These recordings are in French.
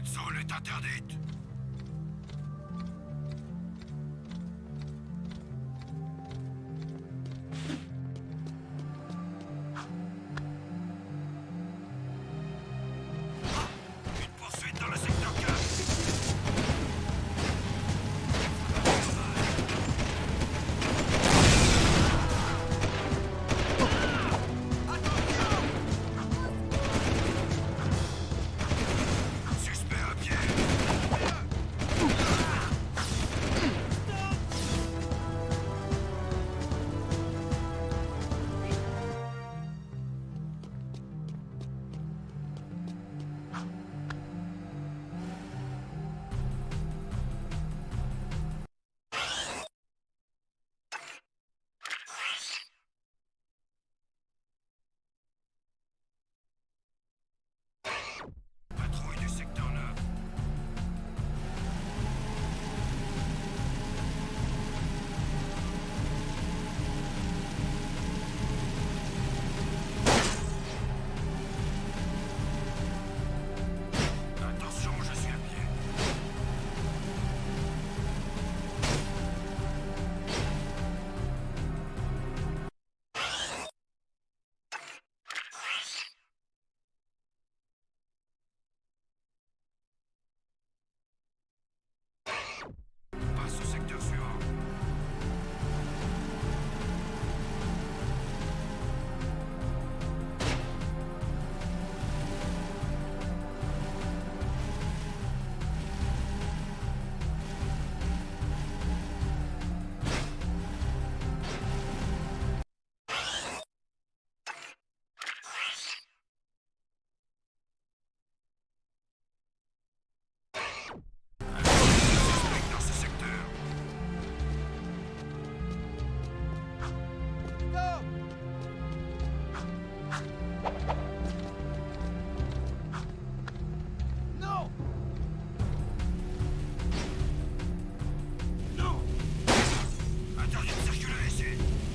Cette zone est interdite. Une poursuite dans le secteur 4. Suspect à pied. Patrouille du secteur 9. Attention, je suis à pied. Passe au secteur suivant. Suspect dans ce secteur. Non! Non! Interdit de circuler ici.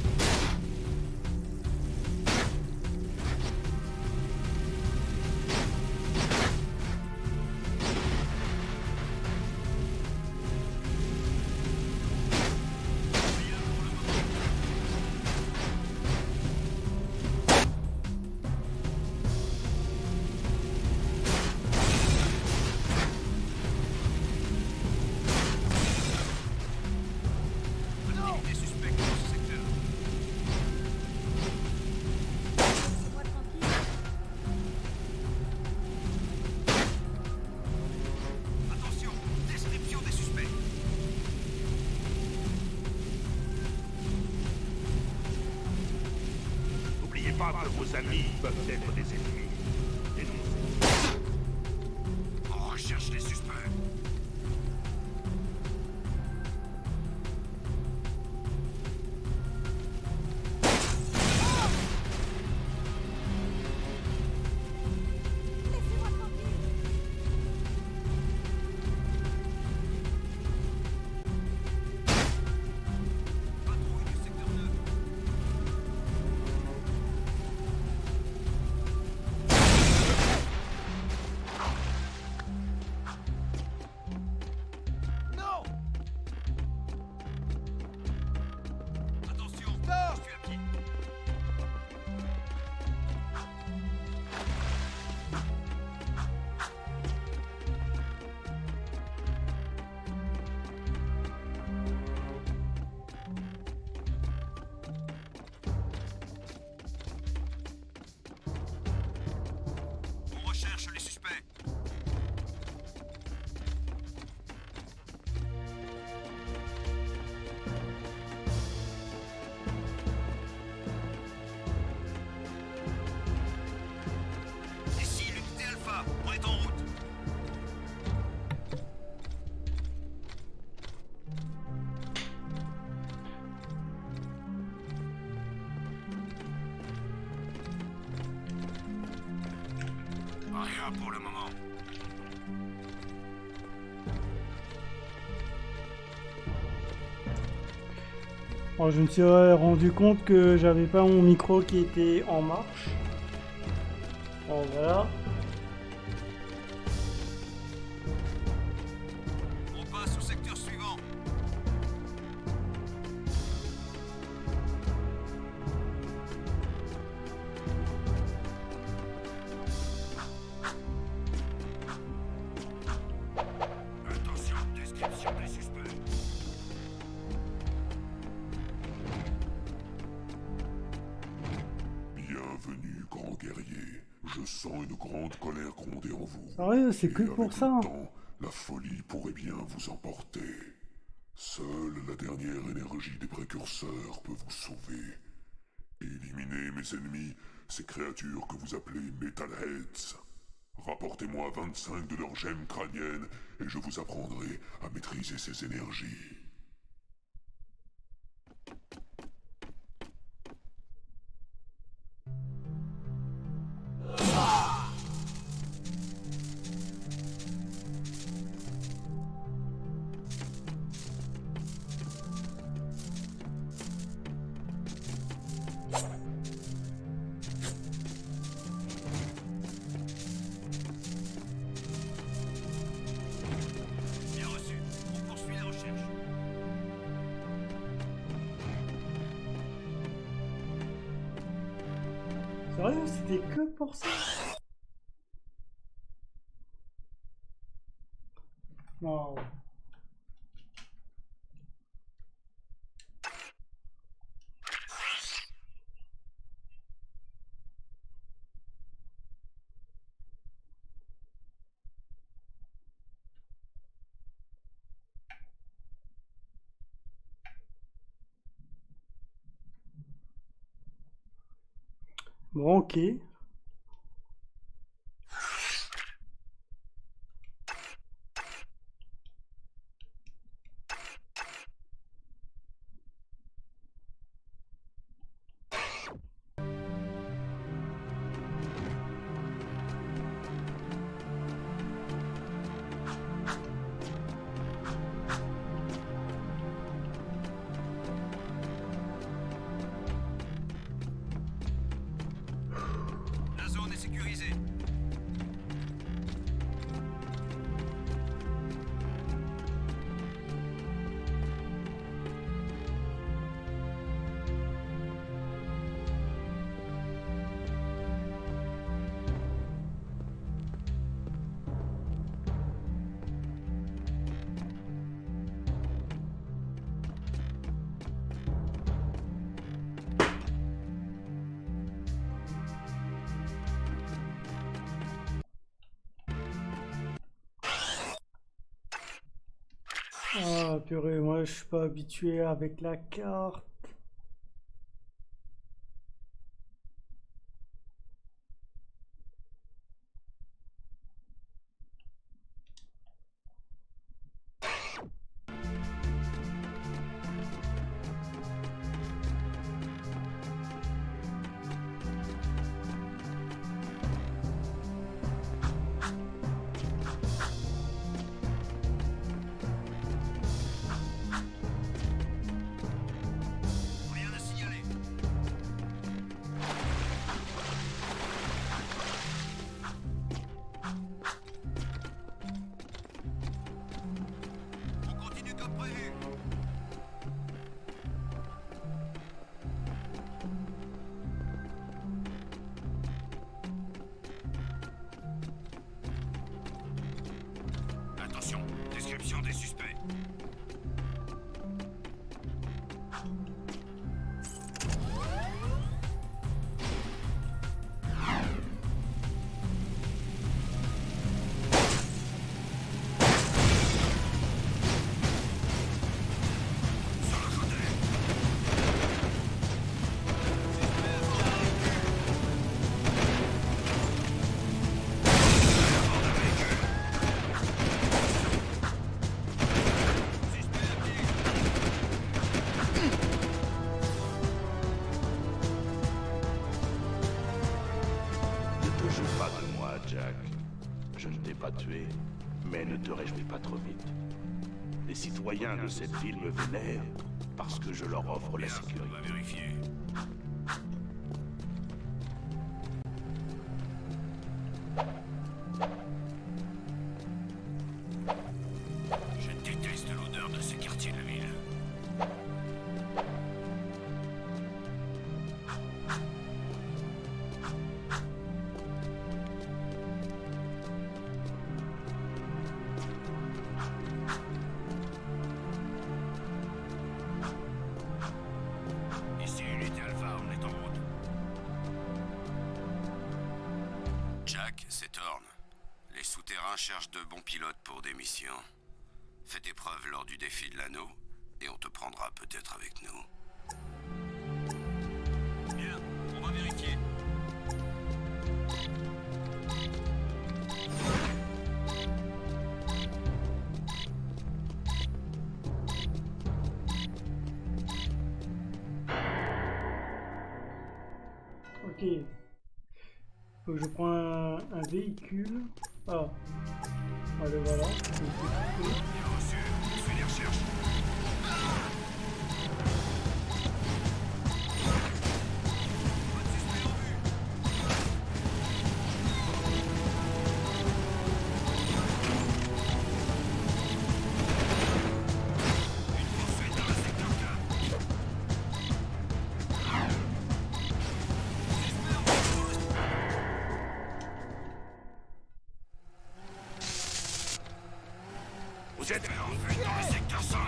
Activité suspecte dans ce secteur. Laissez-moi tranquille. Attention, description des suspects. N'oubliez pas que vos amis peuvent être des ennemis. Dénoncez. On recherche les suspects. Laissez-moi tranquille. Patrouille du secteur 9. Non! Attention, Stop! je suis à pied. On recherche les suspects. Ici, l'unité Alpha, on est en route. Rien pour le moment. Bon, je me suis rendu compte que j'avais pas mon micro qui était en marche. Bon, voilà. Bienvenue, grand guerrier. Je sens une grande colère gronder en vous. Sérieux, c'est que Et pour avec ça. le temps, la folie pourrait bien vous emporter. Seule la dernière énergie des précurseurs peut vous sauver. Éliminez mes ennemis, ces créatures que vous appelez Metalheads. Rapportez-moi 25 de leurs gemmes crâniennes et je vous apprendrai à maîtriser ces énergies. Bien reçu. On poursuit la recherche. Sérieux, c'était que pour ça. Non. Bon, ok. La zone est sécurisée. Ah, purée, moi je suis pas habitué avec la carte. Rien à signaler. On continue comme prévu. Attention, description des suspects. Sur le côté. Ne te joue pas de moi, Jack. Je ne t'ai pas tué, mais ne te réjouis pas trop vite. Les citoyens de cette ville me vénèrent parce que je leur offre la Bien, on sécurité. va vérifier. Je déteste l'odeur de ces quartiers de la ville. Ici, unité Jack, c'est Thorn. Les souterrains cherchent de bons pilotes pour des missions. Fais tes preuves lors du défi de l'anneau, et on te prendra peut-être avec nous. Bien, on va vérifier. Ok. Faut que je prends un véhicule. Ah. Voilà, voilà. Bien reçu, je fais les recherches. Pas de suspect en vue. Une poursuite dans le secteur 4. Suspect en vue. Vous êtes en fuite dans le secteur 5.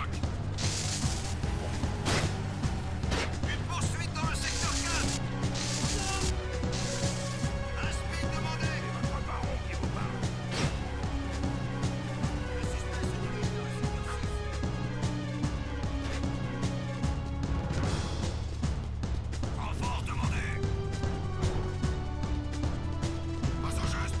Une poursuite dans le secteur 4. Un speed demandé. C'est votre baron qui vous parle. Le suspect se dirige dans le secteur 6. Renfort demandé. Pas au geste.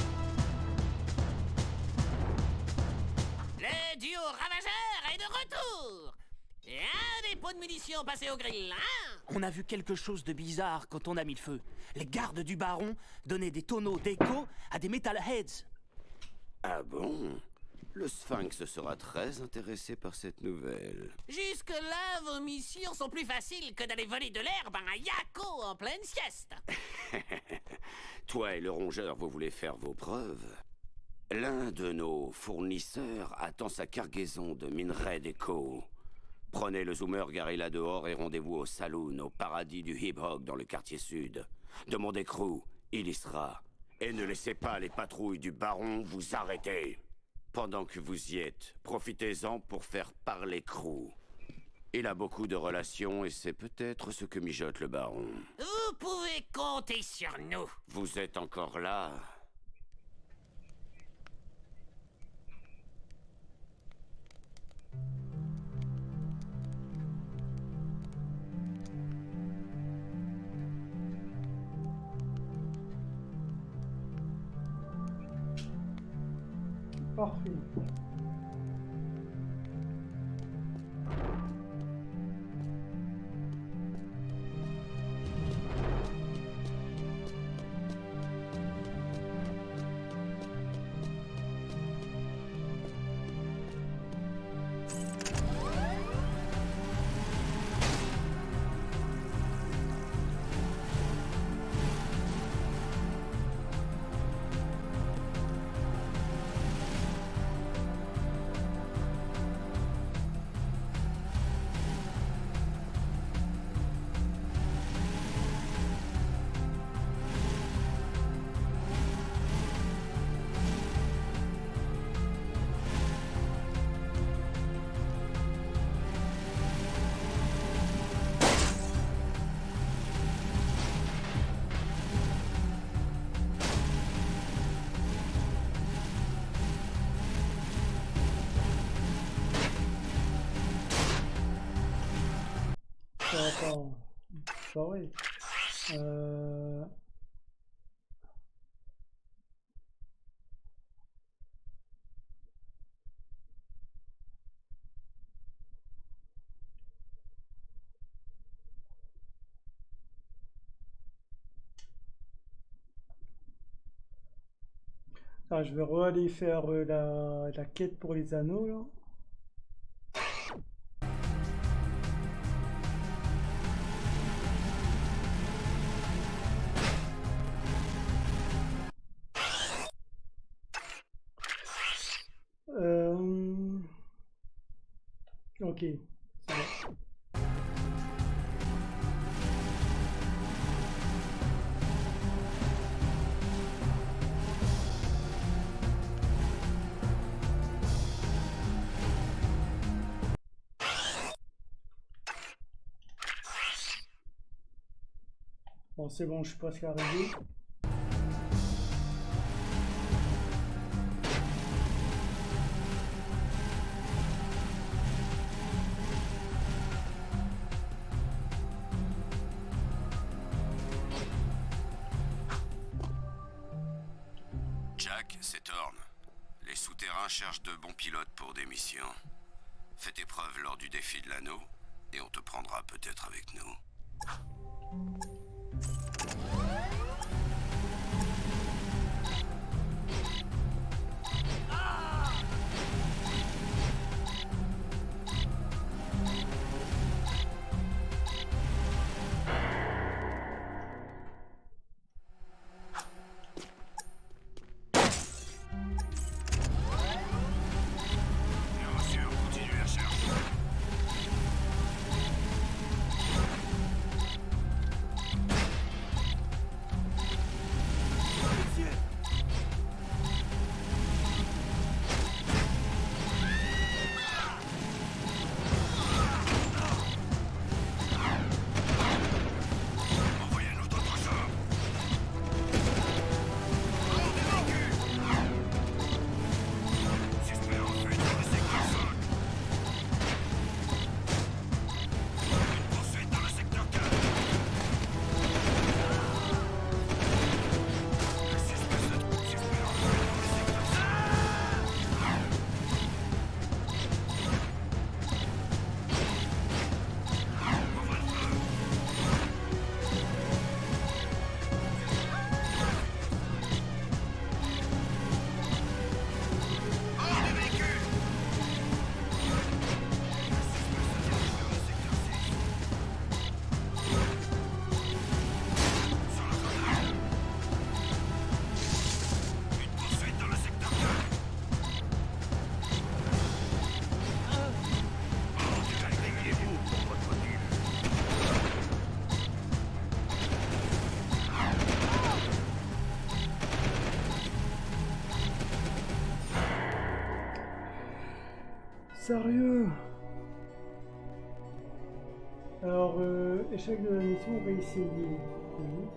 Le duo ravageur est de retour. Et un dépôt de munitions passé au grill, hein? On a vu quelque chose de bizarre quand on a mis le feu. Les gardes du baron donnaient des tonneaux d'écho à des metalheads. Ah bon? Le Sphinx sera très intéressé par cette nouvelle. Jusque-là, vos missions sont plus faciles que d'aller voler de l'herbe à un yako en pleine sieste. Toi et le rongeur, vous voulez faire vos preuves? L'un de nos fournisseurs attend sa cargaison de minerais d'écho. Prenez le zoomer garé là dehors et rendez-vous au saloon, au paradis du hip-hop dans le quartier sud. Demandez Crew, il y sera. Et ne laissez pas les patrouilles du baron vous arrêter. Pendant que vous y êtes, profitez-en pour faire parler Crew. Il a beaucoup de relations et c'est peut-être ce que mijote le baron. Vous pouvez compter sur nous. Vous êtes encore là? Parfait. Attends, bah oui. Ah, je vais aller faire la quête pour les anneaux là. Ok, c'est bon. Bon, c'est bon, je suis presque arrivé. Jack, c'est Thorn. Les souterrains cherchent de bons pilotes pour des missions. Fais tes preuves lors du défi de l'anneau, et on te prendra peut-être avec nous. Sérieux? Alors, échec de la mission, on va essayer. Oui.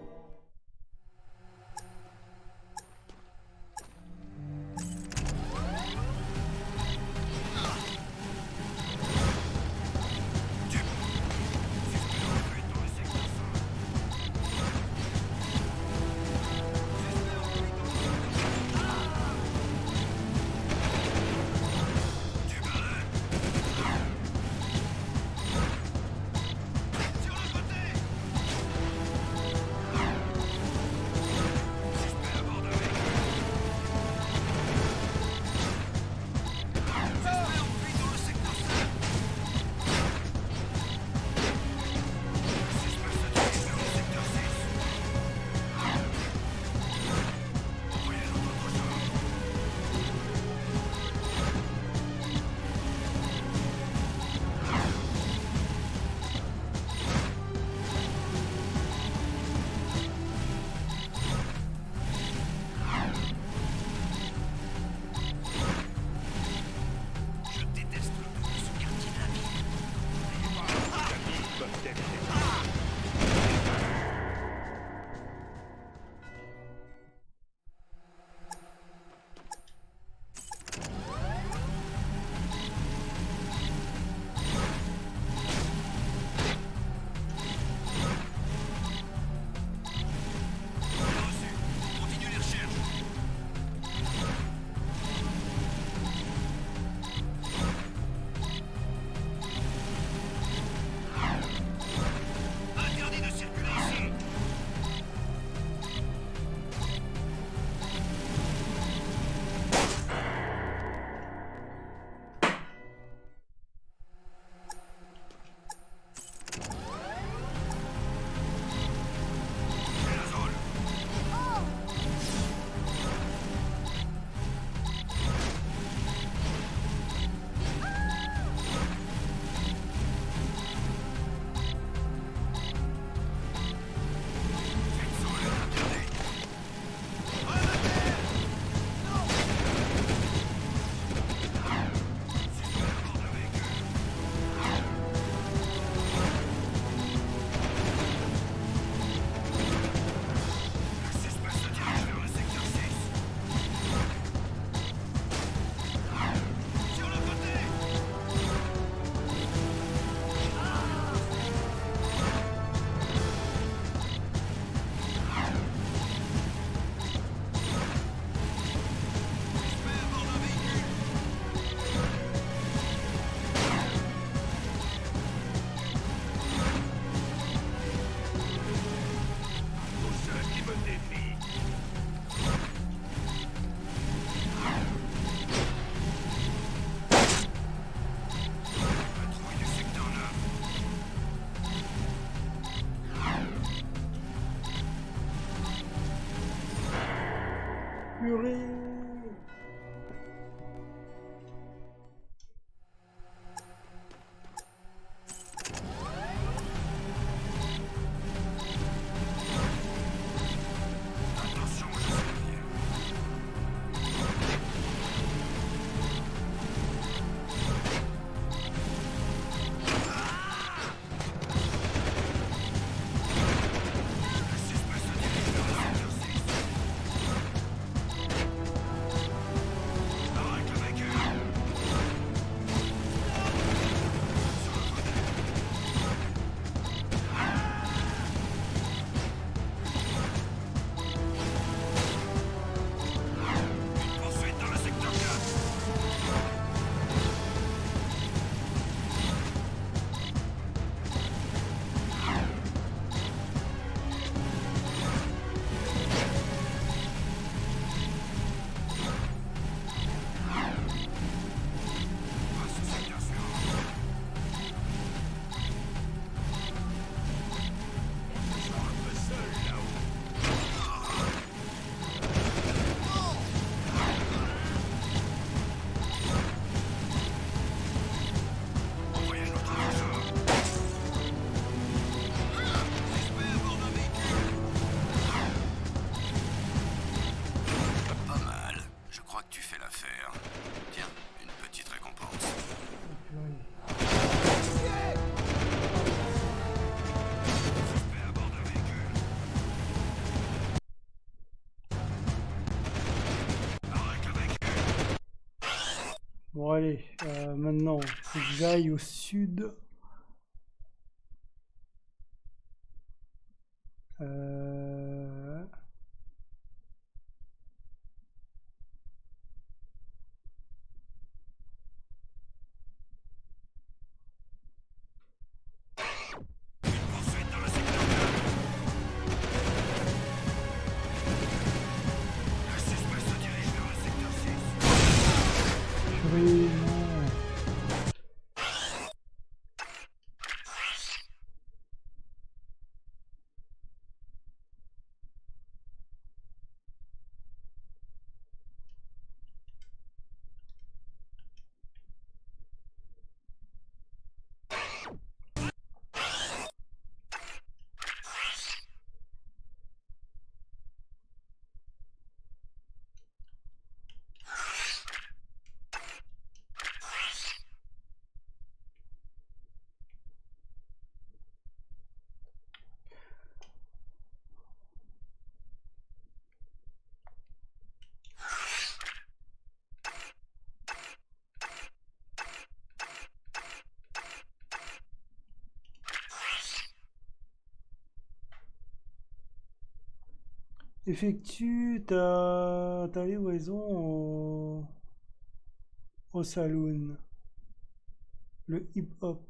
Purée. Bon allez, maintenant, faut que j'aille au sud. Purée, non. Effectue ta livraison au saloon. Le hip-hop.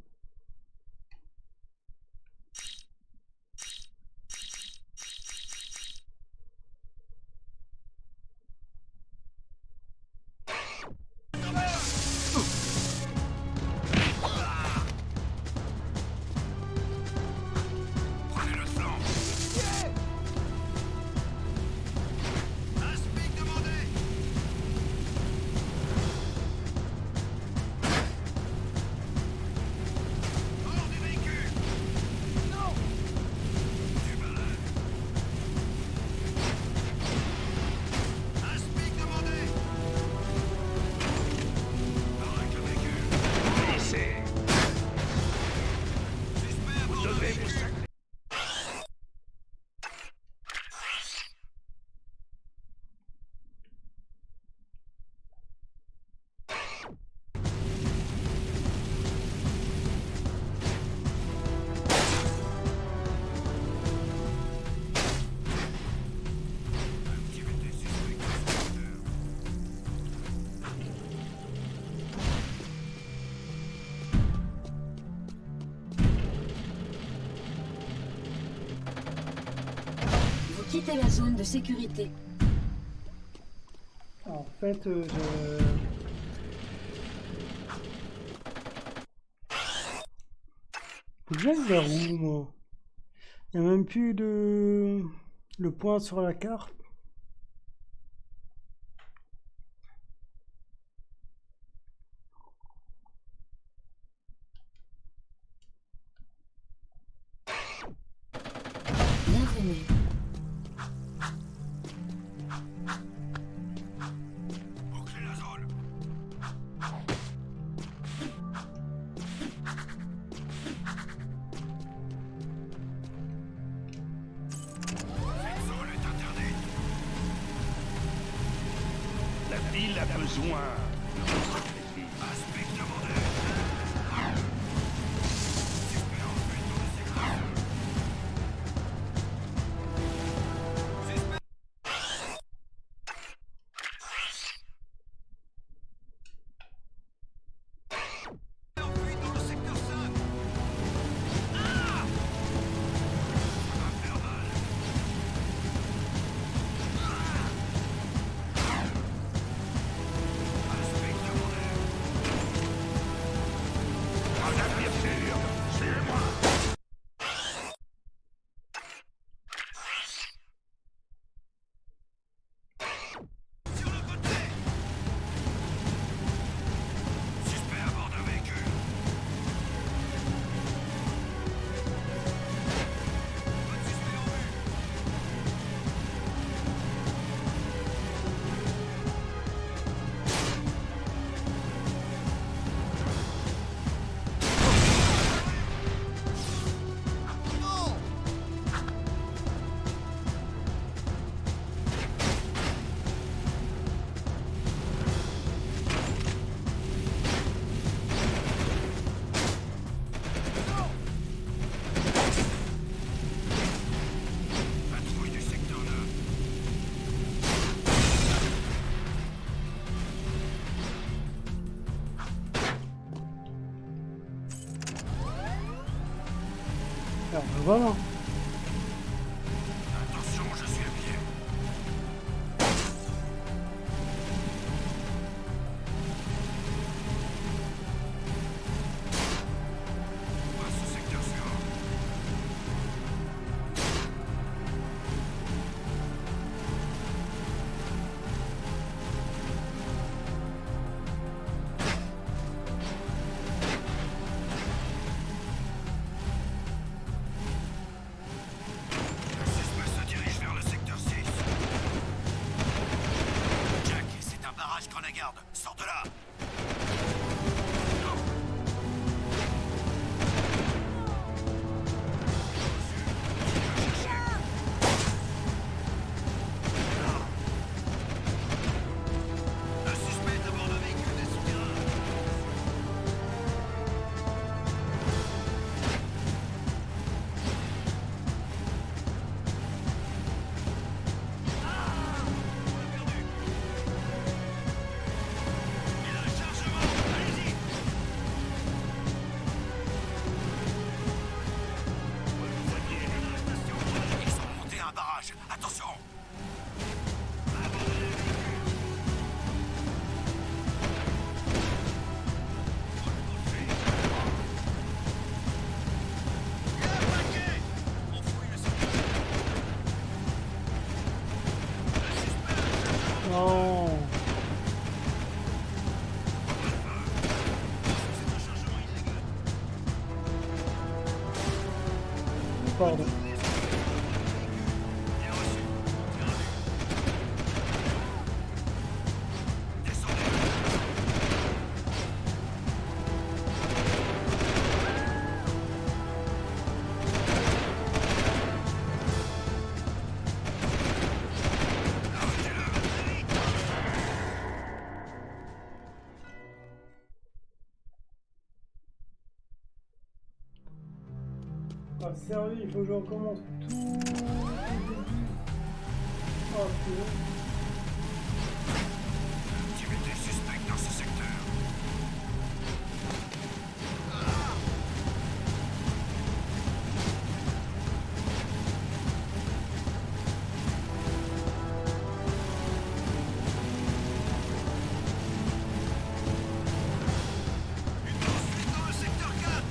Quittez la zone de sécurité. En fait, je... Faut que j'aille vers où, moi? Il n'y a même plus de... le point sur la carte. entraîné. Bouclez la zone. Cette zone est interdite. La ville a besoin de votre sacrifice. Aspect demandé. Suspect en fuite dans le secteur. Suspect en fuite dans le secteur 5. Ah! Ça va faire mal. Aspect demandé. Madame, bien sûr, suivez-moi. Sur le côté. Suspect à bord d'un véhicule. Pas de suspect en vue. Non! Patrouille du secteur 9. Alors, voilà. Attention, je suis à pied. On passe au secteur suivant. Le suspect se dirige vers le secteur 6. Jack, c'est un barrage Grenade. Sors de là. Le suspect est à bord d'un véhicule des souterrains. On l'a perdu. Il a un chargement. Allez-y. Ils sont montés à un barrage. Attention. Abandonnez le véhicule. Il a attaqué. On fouille le secteur. Le suspect a un chargement. Non. C'est un chargement illégal. Pardon. Bien reçu. C'est rendu. Descendez. Arrêtez-le. Vite. Ah, sérieux, il faut que je recommence tout au début. Oh, purée. Activité suspecte dans ce secteur. Une poursuite dans le secteur 4.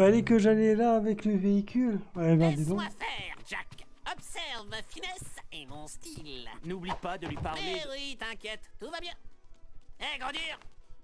fallait que j'allais là avec le véhicule. Ouais, ben dis donc. Laisse-moi faire, Jack. Observe ma finesse et mon style. N'oublie pas de lui parler. Mais oui, t'inquiète, tout va bien. Hé, gros dur!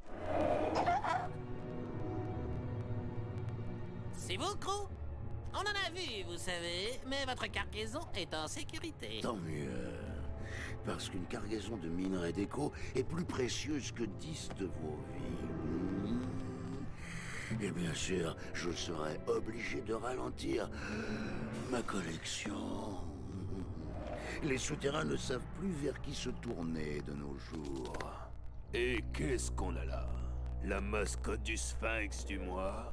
C'est vous, crew? On en a vu, vous savez, mais votre cargaison est en sécurité. Tant mieux. Parce qu'une cargaison de minerais d'écho est plus précieuse que 10 de vos vies. Et bien sûr, je serai obligé de ralentir ma collection. Les souterrains ne savent plus vers qui se tourner de nos jours. Et qu'est-ce qu'on a là? La mascotte du Sphinx du mois?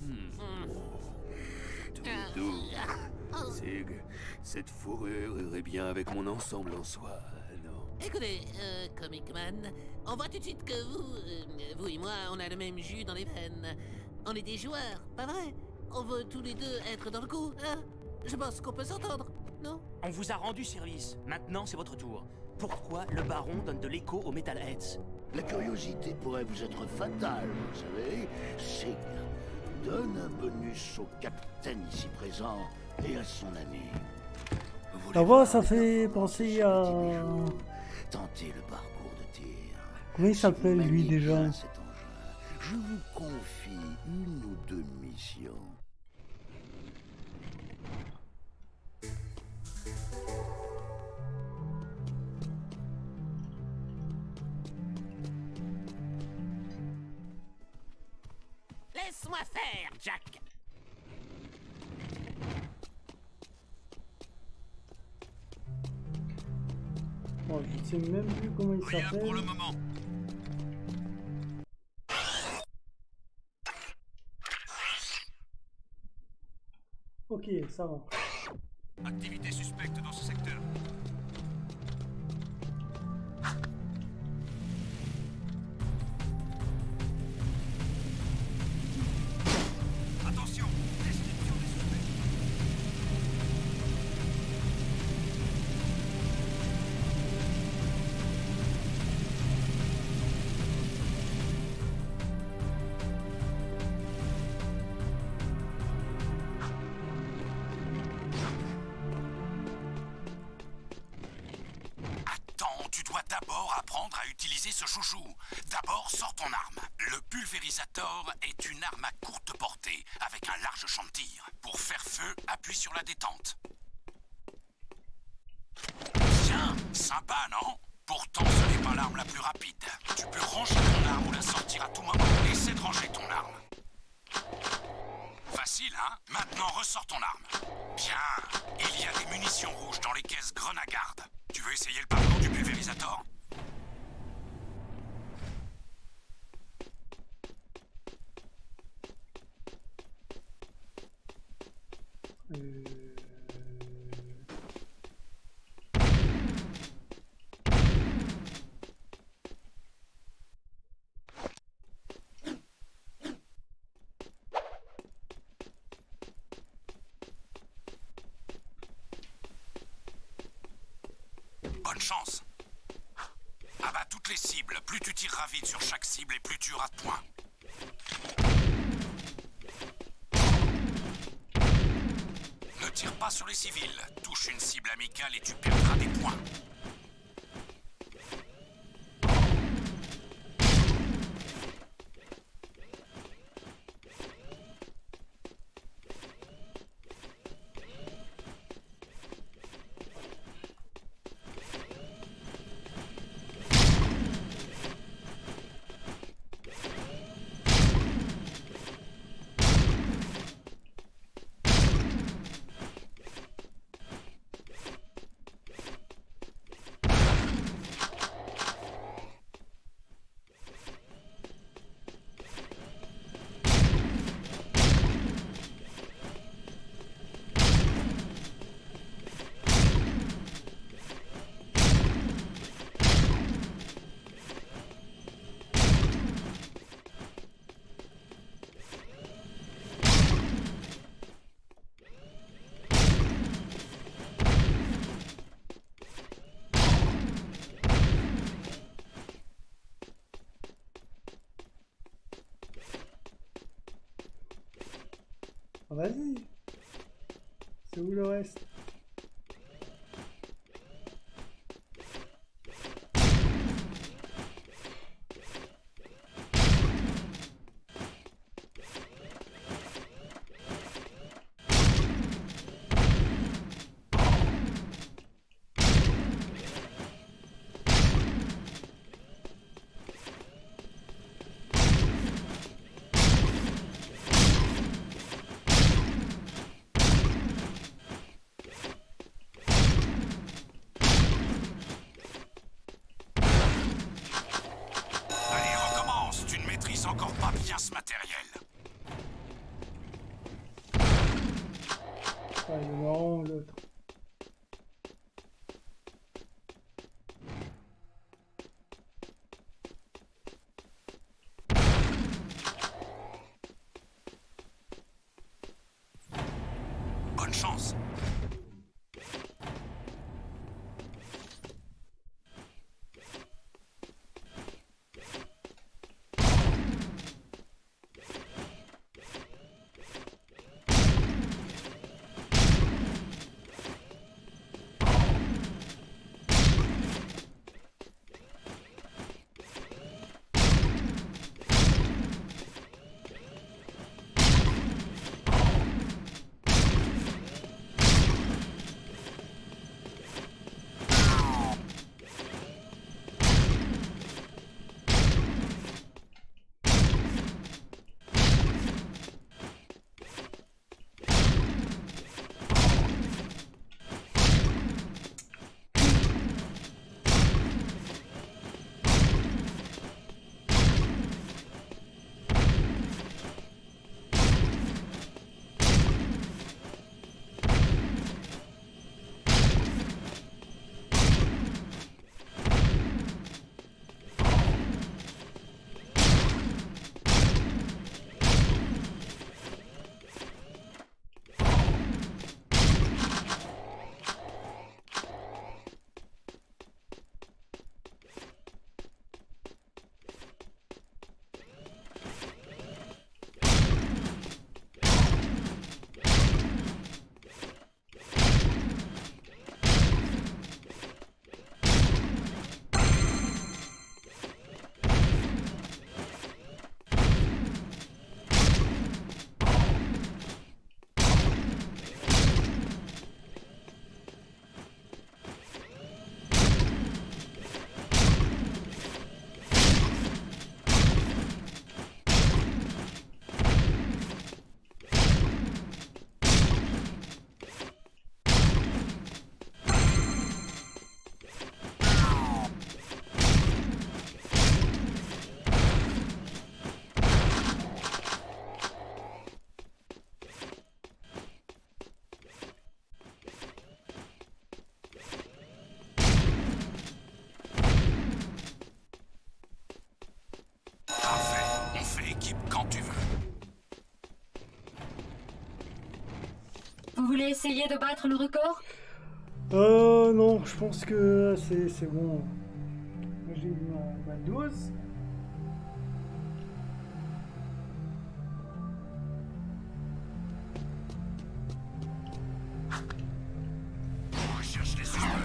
Doudou. Sig, cette fourrure irait bien avec mon ensemble en soi, non? Écoutez, Comic Man, on voit tout de suite que vous et moi, on a le même jus dans les veines. On est des joueurs, pas vrai? On veut tous les deux être dans le coup, hein? Je pense qu'on peut s'entendre, non? On vous a rendu service. Maintenant, c'est votre tour. Pourquoi le baron donne de l'écho aux Metalheads? La curiosité pourrait vous être fatale, vous savez. Sig donne un bonus au capitaine ici présent et à son ami. La voix, ça fait penser à... Tentez le parcours de tir. Comment il s'appelle, lui, maniez déjà? bien cet engin, je vous confie une ou deux missions. Laisse-moi faire, Jack. Bon, je sais même plus comment il Rien s'appelle. pour le moment. Ok, ça va. Activité suspecte dans ce secteur. Attention, description des suspects. Attends, tu dois d'abord apprendre à utiliser ce chouchou. D'abord, sors ton arme. Le pulvérisateur est une arme à courte portée, avec un large champ de tir. Pour faire feu, appuie sur la détente. Tiens, sympa, non? Pourtant, ce n'est pas l'arme la plus rapide. Tu peux ranger ton arme ou la sortir à tout moment. Essaie de ranger ton arme. Facile, hein? Maintenant, ressors ton arme. Bien. Il y a des munitions rouges dans les caisses Grenagarde. Tu veux essayer le parcours du pulvérisateur? Bonne chance. Abat toutes les cibles. Plus tu tireras vite sur chaque cible et plus tu auras de points. Ne tire pas sur les civils. Touche une cible amicale et tu perdras des points. Vas-y. C'est où le reste? Encore pas bien ce matériel. Ah, il est marrant l'autre. Bonne chance. Vous voulez essayer de battre le record? Non, je pense que c'est bon. Moi j'ai eu ma dose. On recherche les suspects.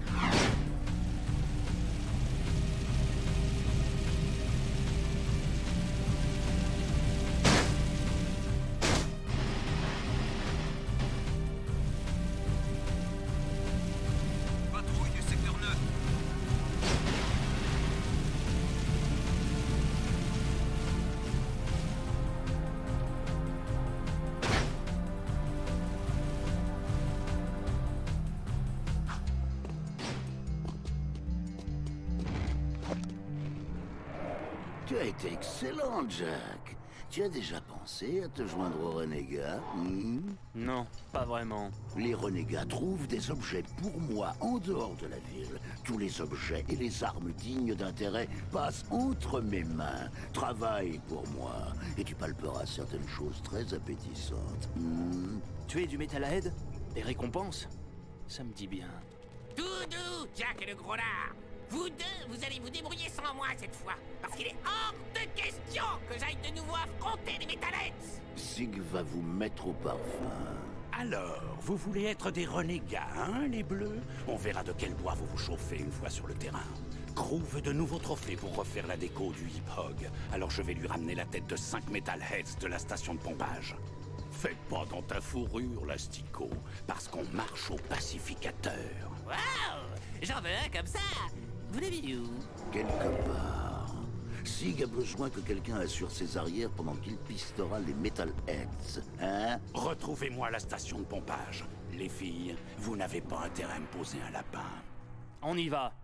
Tu as été excellent, Jack. Tu as déjà pensé à te joindre aux renégats? Non, pas vraiment. Les renégats trouvent des objets pour moi en dehors de la ville. Tous les objets et les armes dignes d'intérêt passent entre mes mains. Travaille pour moi, et tu palperas certaines choses très appétissantes. Tuer du Metalhead? Des récompenses? Ça me dit bien. Doudou, Jack et le gros lard. Vous deux, vous allez vous débrouiller sans moi cette fois. Parce qu'il est hors de question que j'aille de nouveau affronter les Metalheads. Sig va vous mettre au parfum. Alors, vous voulez être des renégats, hein, les bleus? On verra de quel bois vous vous chauffez une fois sur le terrain. Crew veut de nouveaux trophées pour refaire la déco du Hip Hog. Alors je vais lui ramener la tête de 5 Metalheads de la station de pompage. Fais pas dans ta fourrure, l'asticot, parce qu'on marche au pacificateur. Waouh! J'en veux un comme ça. Vous l'avez vu où? Quelque part. Sig a besoin que quelqu'un assure ses arrières pendant qu'il pistera les Metalheads. Hein? Retrouvez-moi à la station de pompage. Les filles, vous n'avez pas intérêt à me poser un lapin. On y va.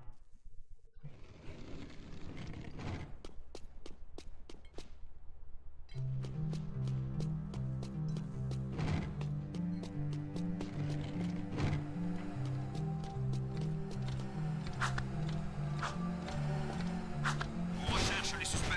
On recherche les suspects.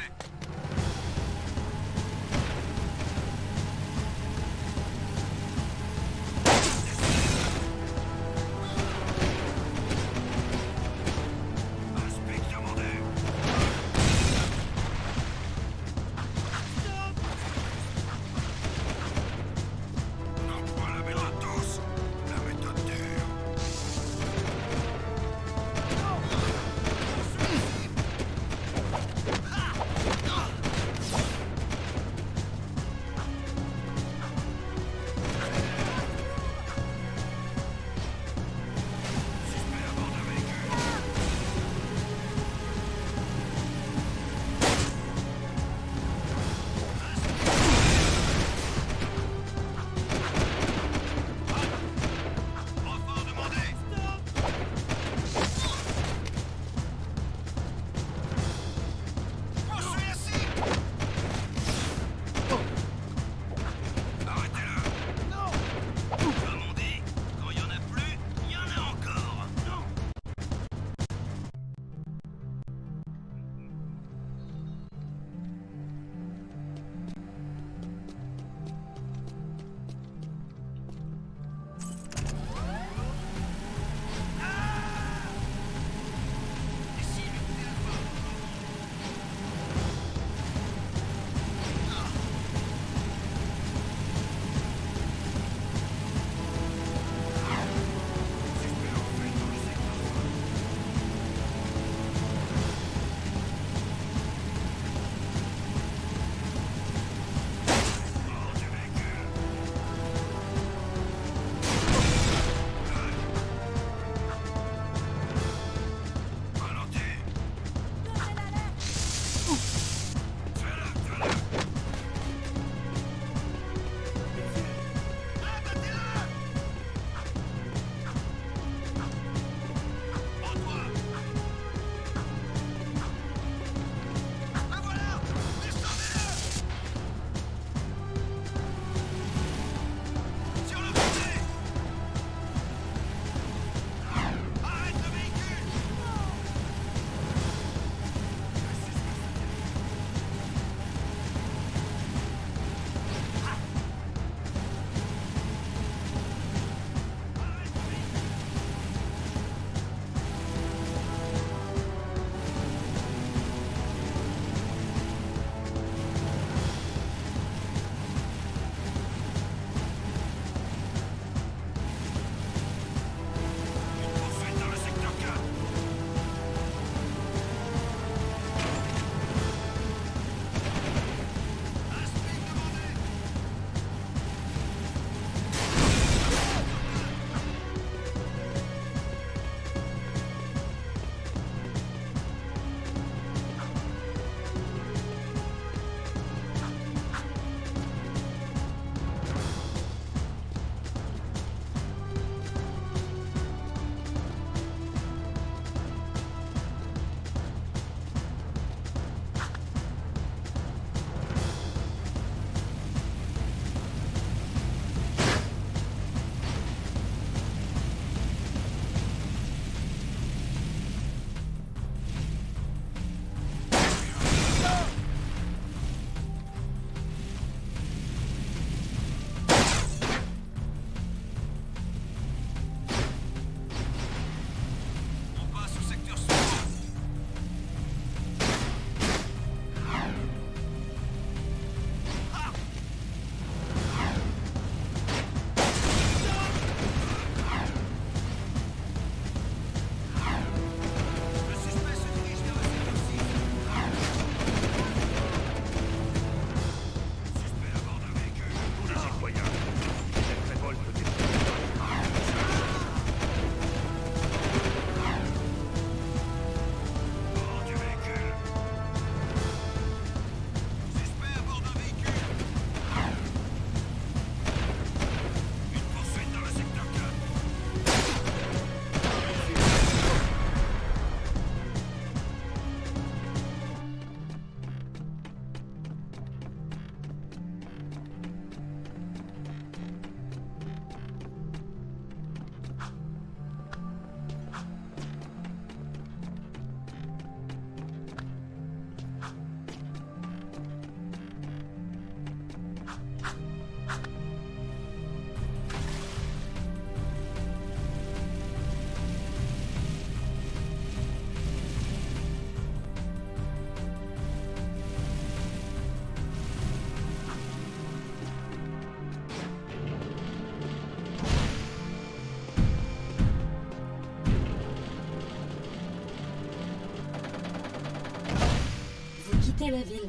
quitter la ville.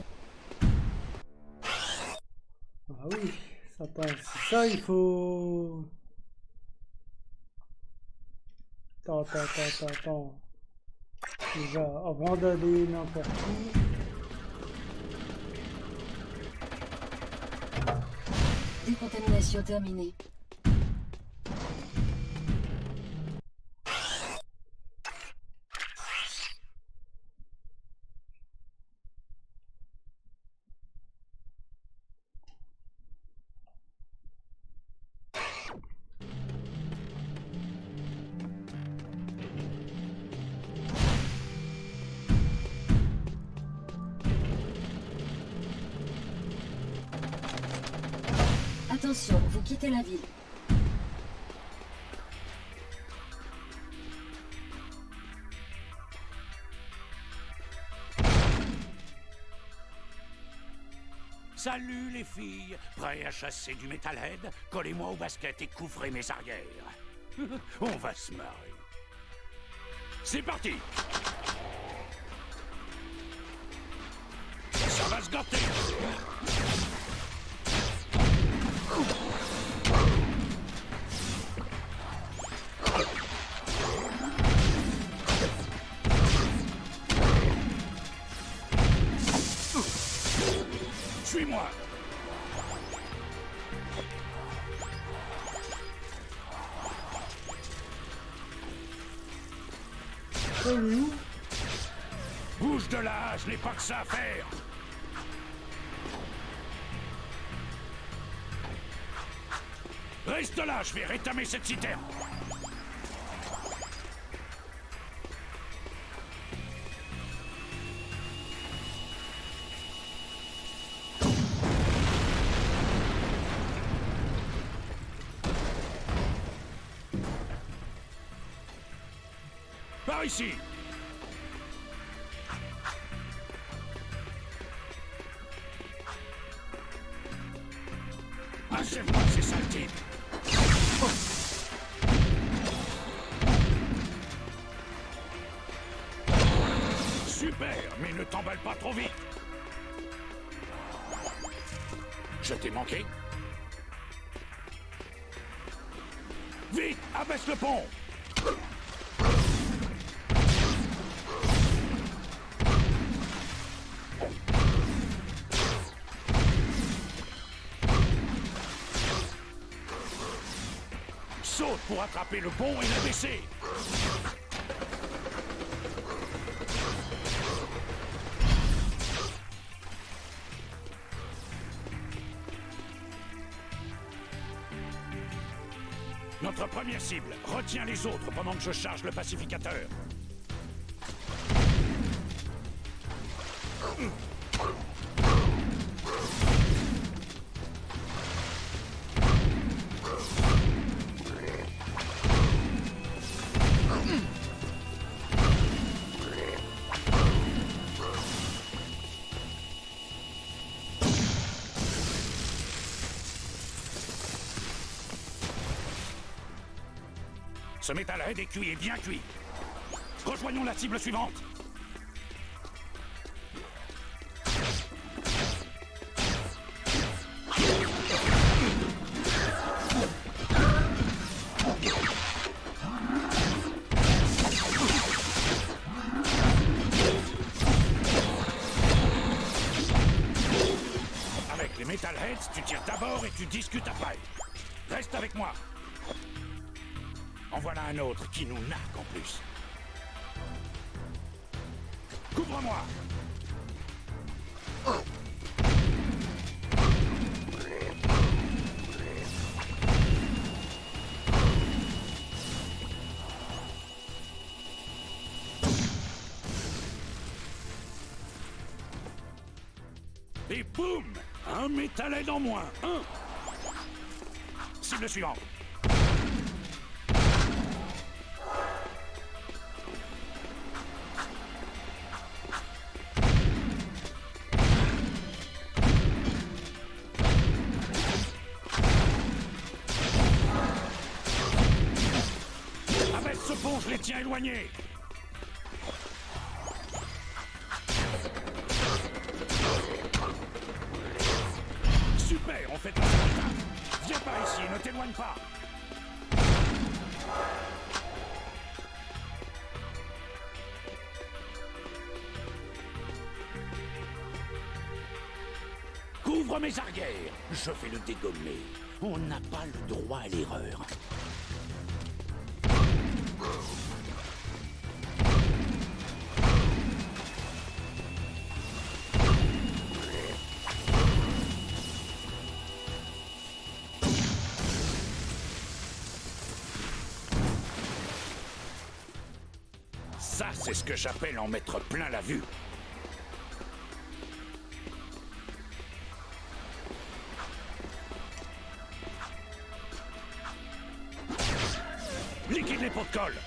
Ah oui, ça passe. Ça, il faut... Attends. Déjà, avant d'aller n'importe où... Décontamination terminée. Attention, vous quittez la ville. Salut les filles, prêts à chasser du Metalhead? Collez-moi au basket et couvrez mes arrières. On va se marrer. C'est parti! Ça va se gâter! Suis-moi! Bouge de là, je n'ai pas que ça à faire! Reste là, je vais rétamer cette citerne! Par ici! Achève-moi ces sales types! Super, mais ne t'emballe pas trop vite! Je t'ai manqué? Vite, abaisse le pont! Saute pour attraper le pont et l'abaisser. Notre première cible, retiens les autres pendant que je charge le pacificateur. Ce Metalhead est cuit et bien cuit. Rejoignons la cible suivante. Avec les Metalheads, tu tires d'abord et tu discutes après. Reste avec moi. En voilà un autre qui nous nargue en plus. Couvre-moi! Et boum! Un Metalhead en moins! Un! Cible suivante! Je les tiens éloignés. par ici, ne t'éloigne pas. Couvre mes arrières. Je vais le dégommer. On n'a pas le droit à l'erreur. Ça, c'est ce que j'appelle en mettre plein la vue. Liquide les pots de colle.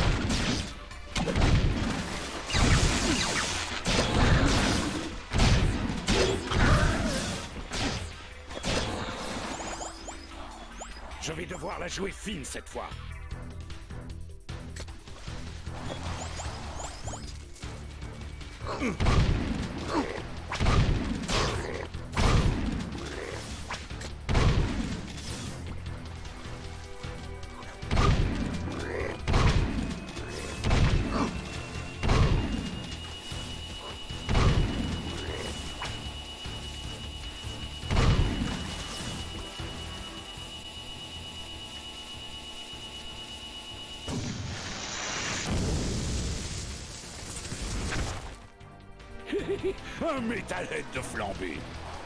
Je vais devoir la jouer fine cette fois. Un métalhead de flambée.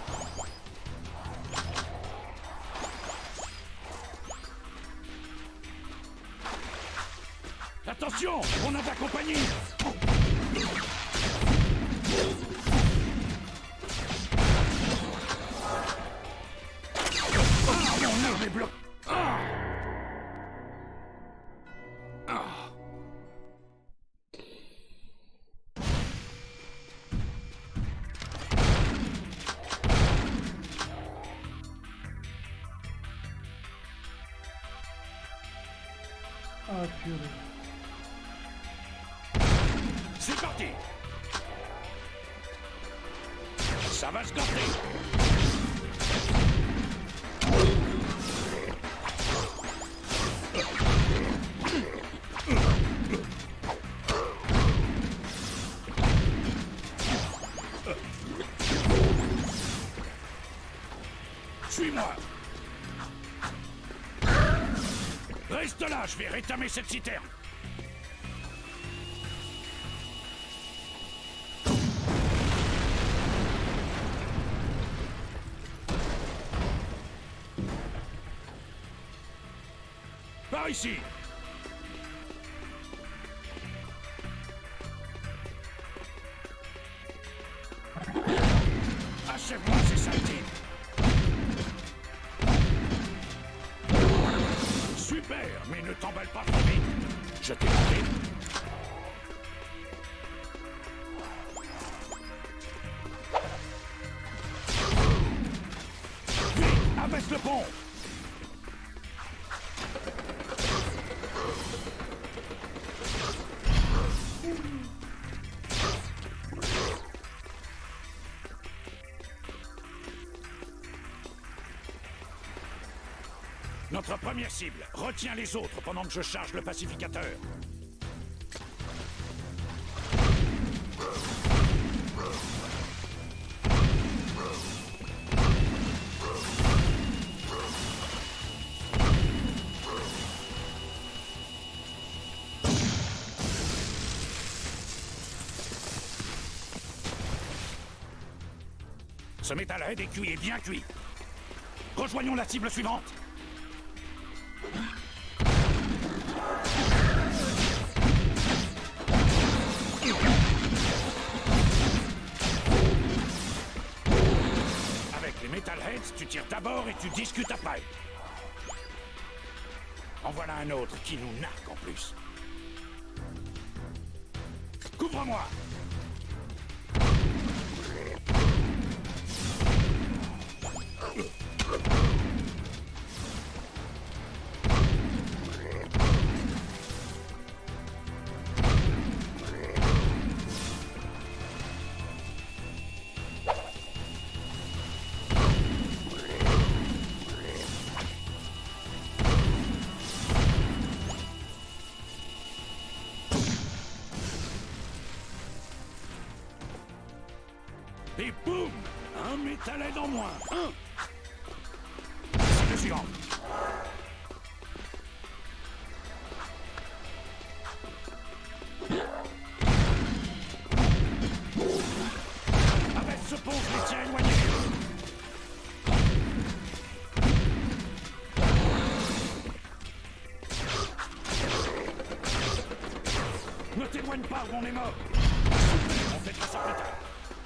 Attention, on a de la compagnie. Oh, mon arme est bloquée. Ah purée. C'est parti. Ça va se gâter. Suis-moi. Reste là, je vais rétamer cette citerne. Par ici. Achève-moi ces saletés. Super, mais ne t'emballe pas trop vite. Je t'ai montré. Vite, abaisse le pont. Notre première cible. Retiens les autres pendant que je charge le pacificateur. Ce métalhead est cuit et bien cuit. Rejoignons la cible suivante. Avec les metalheads, tu tires d'abord et tu discutes après. En voilà un autre qui nous nargue en plus. Couvre-moi! Et boum! Un métallet en moins. C'est le suivant. Avec ce pont, je les tiens éloignés. Ne t'éloigne pas ou on est mort. On fait ça plus tard.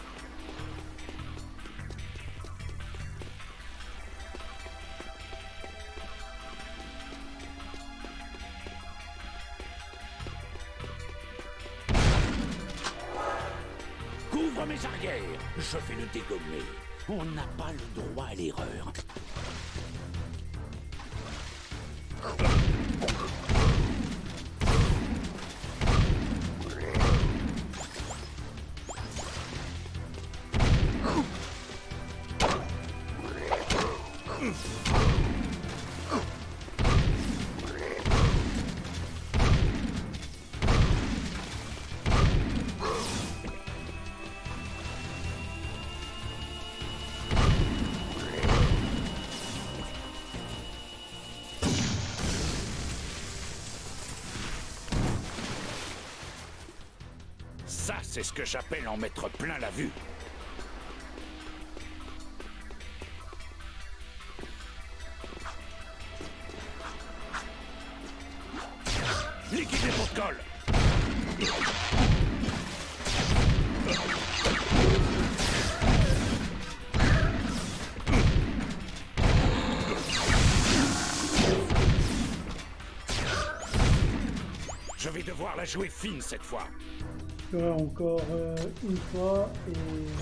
Couvre mes arrières. Je vais le dégommer. On n'a pas le droit à l'erreur. Ça, c'est ce que j'appelle en mettre plein la vue. Liquidez votre colle. Je vais devoir la jouer fine cette fois. Ouais, encore une fois et...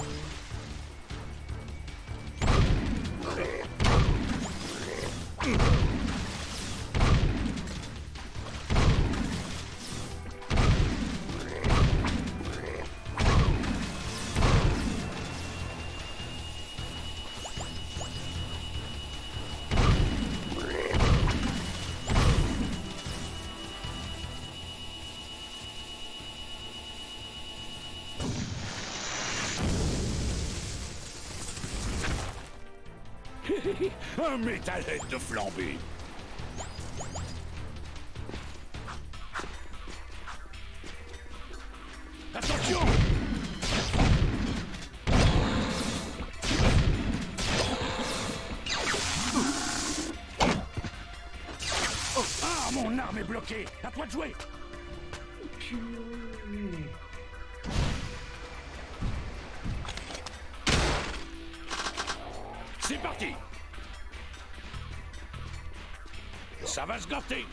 Un métallette de flambée. Attention! Ah, mon arme est bloquée. À toi de jouer. C'est parti. Ça va se gâter.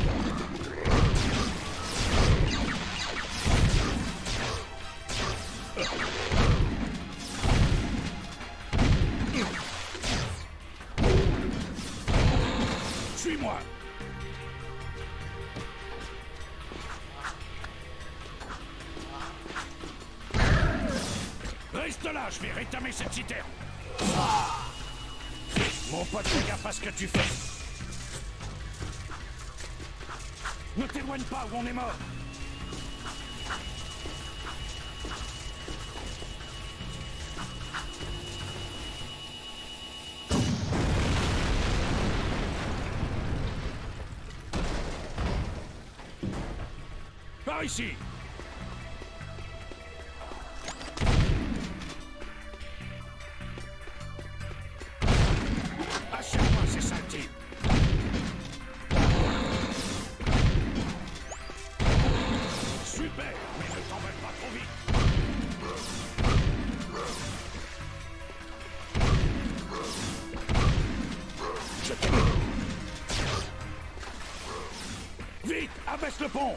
Suis-moi. Reste là, je vais rétamer cette citerne. Mon pote, fais gaffe à ce que tu fais. Ne t'éloigne pas ou on est mort. Par ici. Achète-moi ces sales types. Super, mais ne t'emballe pas trop vite. Je t'aime. Vite, abaisse le pont.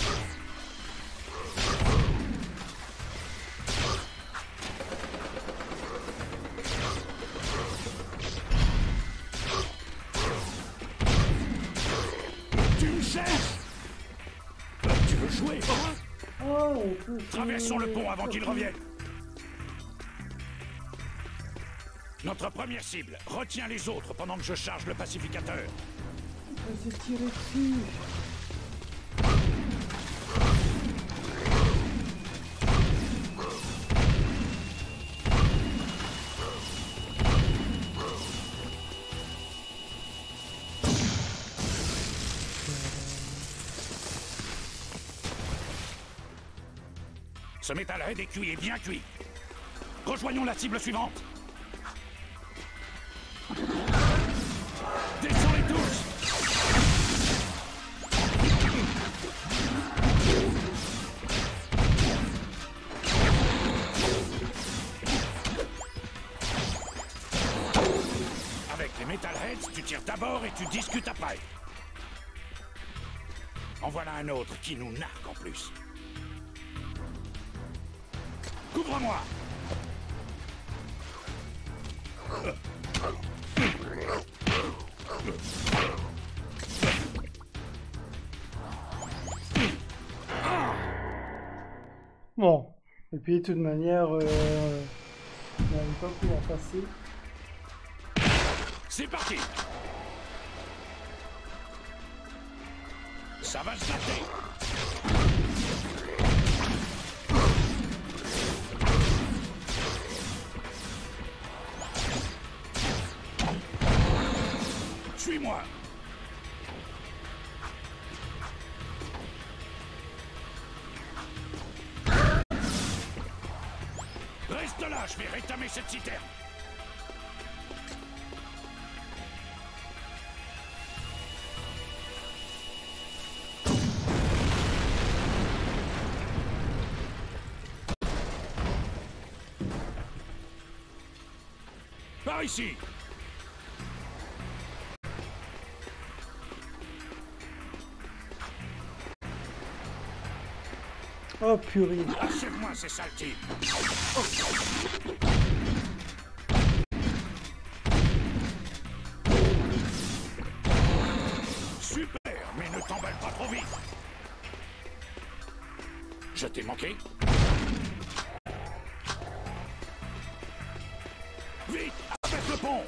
Tu me cherches. Tu veux jouer, hein? Oh, Traversons le pont avant qu'il revienne. Notre première cible. Retiens les autres pendant que je charge le pacificateur. On s'est tiré dessus. Ce Metalhead est cuit et bien cuit. Rejoignons la cible suivante. Descends-les tous. Avec les Metalheads, tu tires d'abord et tu discutes après. En voilà un autre qui nous nargue en plus. Couvre-moi! Bon, et puis de toute manière, on n'allait pas pouvoir passer. C'est parti! Ça va se gâter! Suis-moi! Reste là, je vais rétamer cette citerne! Par ici! Oh purée! Achève-moi ces sales types! Super, mais ne t'emballe pas trop vite! Je t'ai manqué? Vite, avec le pont!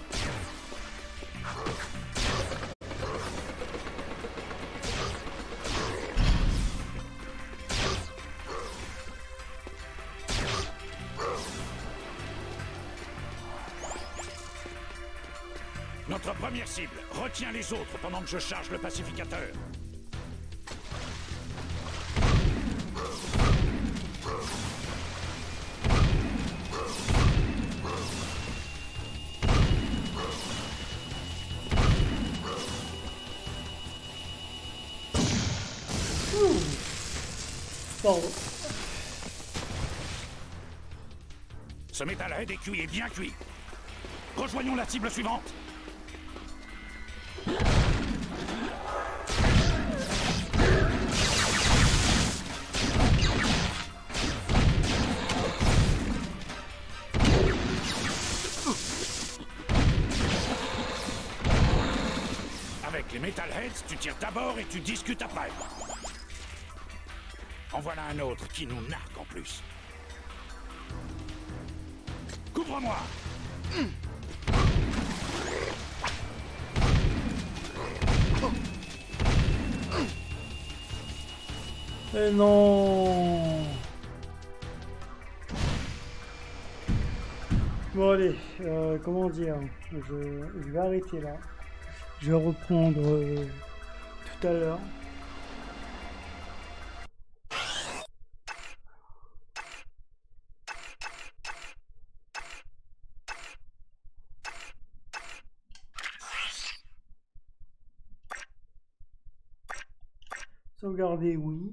Notre première cible, retiens les autres pendant que je charge le pacificateur. Pardon. Ce Metalhead est cuit et bien cuit. Rejoignons la cible suivante. Avec les Metalheads, tu tires d'abord et tu discutes après. En voilà un autre qui nous nargue en plus. Couvre-moi! Eh non! Bon allez, comment dire, je vais arrêter là. Je vais reprendre tout à l'heure. Sauvegarder, oui.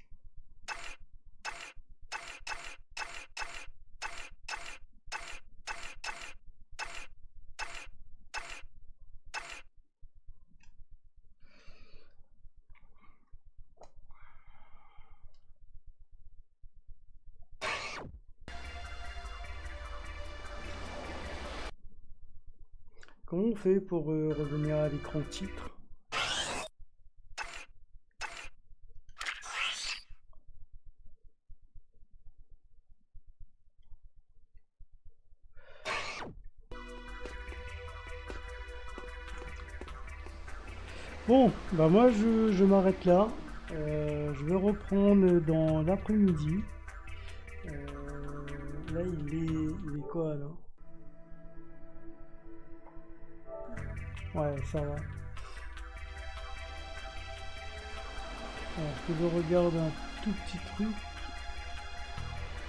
Comment on fait pour revenir à l'écran titre? Bon, bah moi je m'arrête là. Je vais reprendre dans l'après-midi. Là il est quoi là? Ouais, ça va. Alors que je regarde un tout petit truc.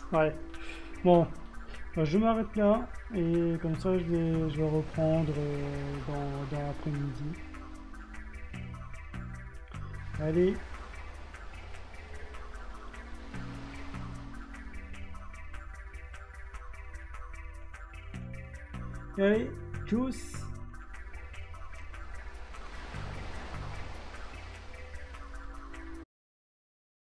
Ouais. Bon, je m'arrête là et comme ça je vais reprendre dans l'après-midi. Allez. Allez, tchuss.